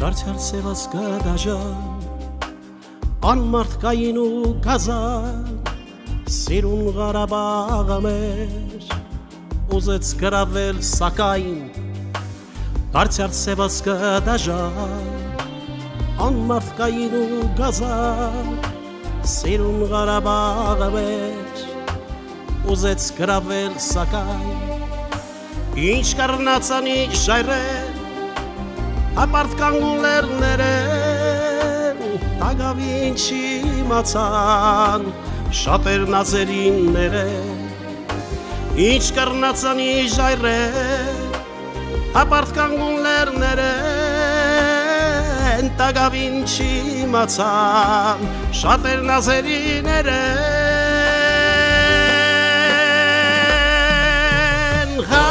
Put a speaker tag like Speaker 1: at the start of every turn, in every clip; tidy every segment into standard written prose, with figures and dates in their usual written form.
Speaker 1: դարձյալ սևացկա դաժան, անմարդկային ու կազան, սիրուն Ղարաբաղը մեր, ուզեց գրավել սակայն, դարձյալ սևացկա դաժան, անմարդկային ու կազան, սիրուն Ղարաբաղը մեր, ուզեց գրավել սակայն, ինչ կռնացանի ժայռեր, հապարտ կանգուն լեռներեն, տագավին չիմացան, շատեր նազերիններեն, ինչ կռնացանի ժայռեր, հապարտ կանգուն լեռներեն, տագավին չիմացան, շատեր նազերիներեն,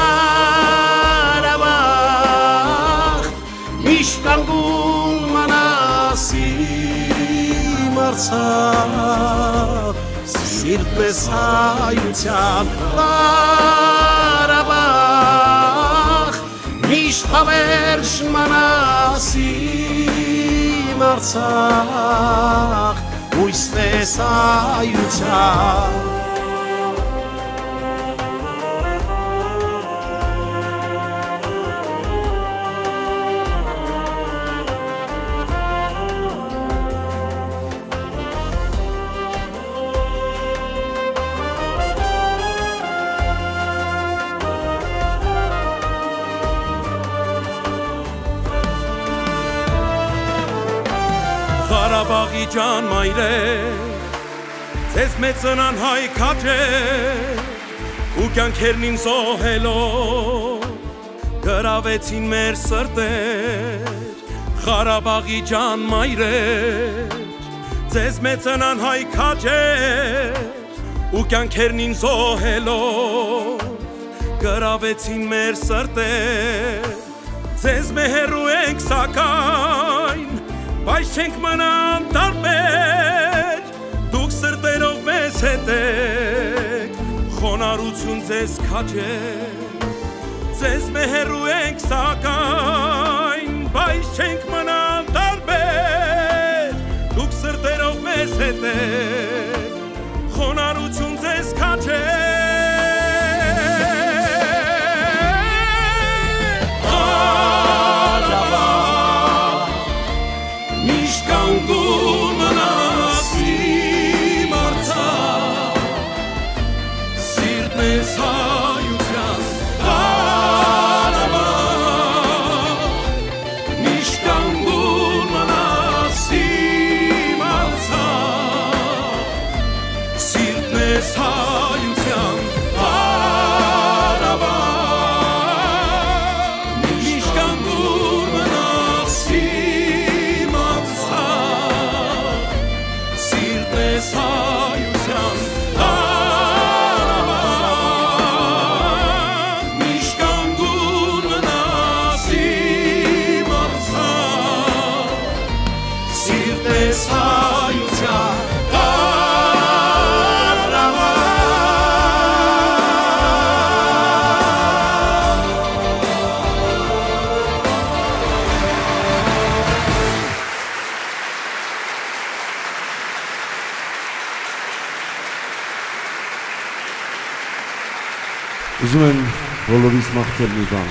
Speaker 1: Ղարաբաղ, միշտ կանգուն մնասիմ Արցախ, սիրտ մեզ հայության, Ղարաբաղ, միշտ հավերժ մնասիմ Արցախ, հույս մեզ հայության։
Speaker 2: Ղարաբաղի ջան մայրեր, ձեզ մեծնան հայ քաջեր, ու կյանքերն զոհելով, գրավեցին մեր սրտեր, Ղարաբաղի ջան մայրեր, ձեզ մեծնան հայ քաջեր, ու կյանքերն զոհելով, գրավեցին մեր սրտեր, ձեզ մեհերու ենք սակայն, բայց չենք մնան տարբեր, դուք սրտերով մեզ հետ եք, խոնարհություն ձեզ քաջեր, ձեզ մեհերու ենք սակայն, բայց չենք մնան տարբեր, դուք սրտերով մեզ հետ եք, խոնարհություն ձեզ քաջեր, կանգուն մնասիմ Արցախ, սիրտ մեզ հայության, Ղարաբաղ, միշտ կանգուն մնասիմ Արցախ, սիրտ մեզ հայության, Ղարաբաղ, միշտ կանգուն մնասիմ հայության, Ղարաբաղ, միշտ կանգուն մնասիմ Արցախ, սիրտ մեզ հայության,
Speaker 3: Ուզում եմ բոլորիս մաղթել մի բան,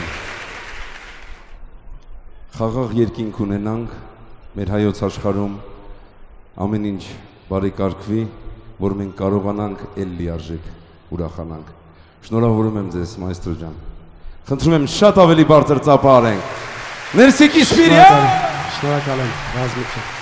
Speaker 3: խաղաղ երկինք ունենանք, մեր հայոց աշխարհում ամեն ինչ բարեկարգվի, որ մենք կարողանանք էլ լիարժեք ուրախանանք։ Շնորհավորում եմ ձեզ, մայստրո ջան։ Խնդրում եմ շատ ավելի բարձր ծափ արենք։ Ներսի Կիշպիրյան։
Speaker 1: Շնորհակալ եմ, Ռազմիկ ջան։